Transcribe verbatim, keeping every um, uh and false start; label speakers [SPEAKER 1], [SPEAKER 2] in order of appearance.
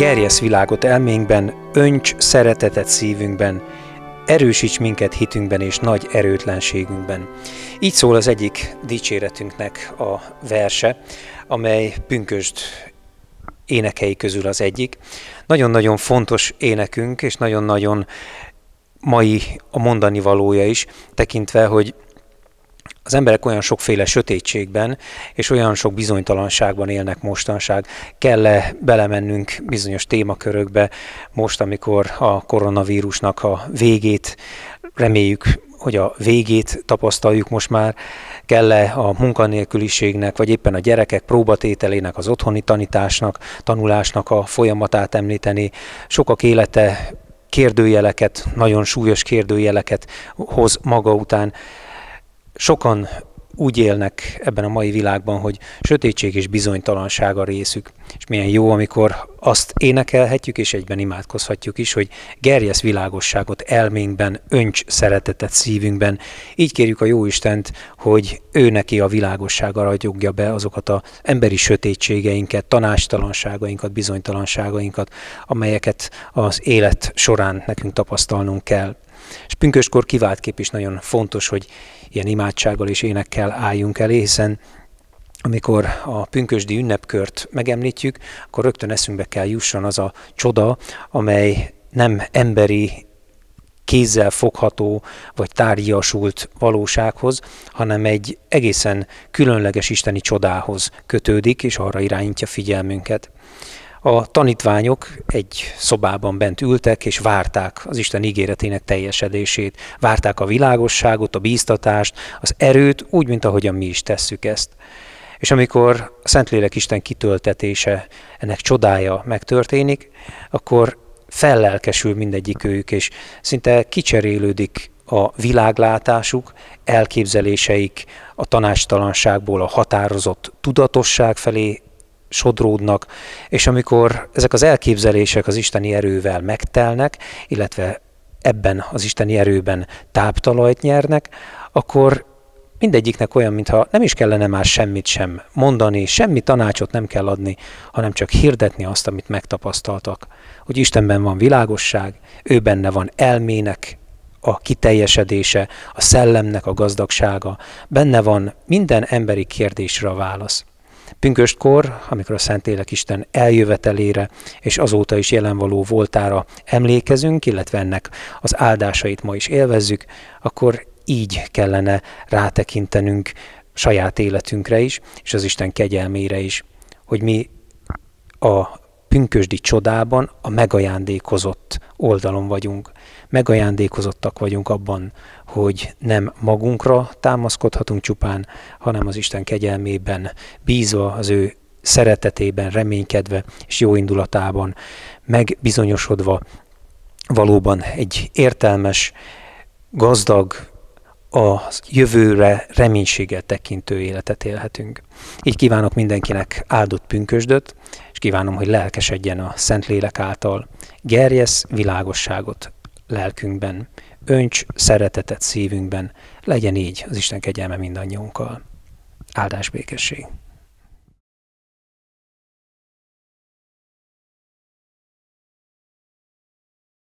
[SPEAKER 1] gerjesz világot elménkben, önts szeretetet szívünkben, erősíts minket hitünkben és nagy erőtlenségünkben. Így szól az egyik dicséretünknek a verse, amely pünkösd énekei közül az egyik. Nagyon-nagyon fontos énekünk, és nagyon-nagyon mai a mondani valója is, tekintve, hogy az emberek olyan sokféle sötétségben és olyan sok bizonytalanságban élnek mostanság. Kell-e belemennünk bizonyos témakörökbe most, amikor a koronavírusnak a végét, reméljük, hogy a végét tapasztaljuk most már, kell-e a munkanélküliségnek, vagy éppen a gyerekek próbatételének, az otthoni tanításnak, tanulásnak a folyamatát említeni. Sokak élete kérdőjeleket, nagyon súlyos kérdőjeleket hoz maga után. Sokan úgy élnek ebben a mai világban, hogy sötétség és bizonytalanság a részük. És milyen jó, amikor azt énekelhetjük, és egyben imádkozhatjuk is, hogy gerjesz világosságot elménkben, önts szeretetet szívünkben. Így kérjük a Jóistent, hogy ő neki a világossága ragyogja be azokat az emberi sötétségeinket, tanácstalanságainkat, bizonytalanságainkat, amelyeket az élet során nekünk tapasztalnunk kell. És pünköstkor kiváltképp is nagyon fontos, hogy ilyen imádsággal és énekkel álljunk elé, hiszen amikor a pünkösdi ünnepkört megemlítjük, akkor rögtön eszünkbe kell jusson az a csoda, amely nem emberi, kézzel fogható vagy tárgyasult valósághoz, hanem egy egészen különleges isteni csodához kötődik, és arra irányítja figyelmünket. A tanítványok egy szobában bent ültek, és várták az Isten ígéretének teljesedését. Várták a világosságot, a bíztatást, az erőt, úgy, mint ahogyan mi is tesszük ezt. És amikor a Szentlélek Isten kitöltetése, ennek csodája megtörténik, akkor fellelkesül mindegyikőjük, és szinte kicserélődik a világlátásuk, elképzeléseik a tanácstalanságból a határozott tudatosság felé sodródnak, és amikor ezek az elképzelések az isteni erővel megtelnek, illetve ebben az isteni erőben táptalajt nyernek, akkor mindegyiknek olyan, mintha nem is kellene már semmit sem mondani, semmi tanácsot nem kell adni, hanem csak hirdetni azt, amit megtapasztaltak. Hogy Istenben van világosság, ő benne van elmének a kiteljesedése, a szellemnek a gazdagsága, benne van minden emberi kérdésre a válasz. Pünköstkor, amikor a Szentlélek Isten eljövetelére és azóta is jelenvaló voltára emlékezünk, illetve ennek az áldásait ma is élvezzük, akkor így kellene rátekintenünk saját életünkre is, és az Isten kegyelmére is, hogy mi a pünkösdi csodában a megajándékozott oldalon vagyunk. Megajándékozottak vagyunk abban, hogy nem magunkra támaszkodhatunk csupán, hanem az Isten kegyelmében, bízva az ő szeretetében, reménykedve és jó indulatában, megbizonyosodva valóban egy értelmes, gazdag, a jövőre reménységgel tekintő életet élhetünk. Így kívánok mindenkinek áldott pünkösdöt, és kívánom, hogy lelkesedjen a Szentlélek által. Gerjesz világosságot lelkünkben, önts szeretetet szívünkben, legyen így az Isten kegyelme mindannyiunkkal. Áldás békesség!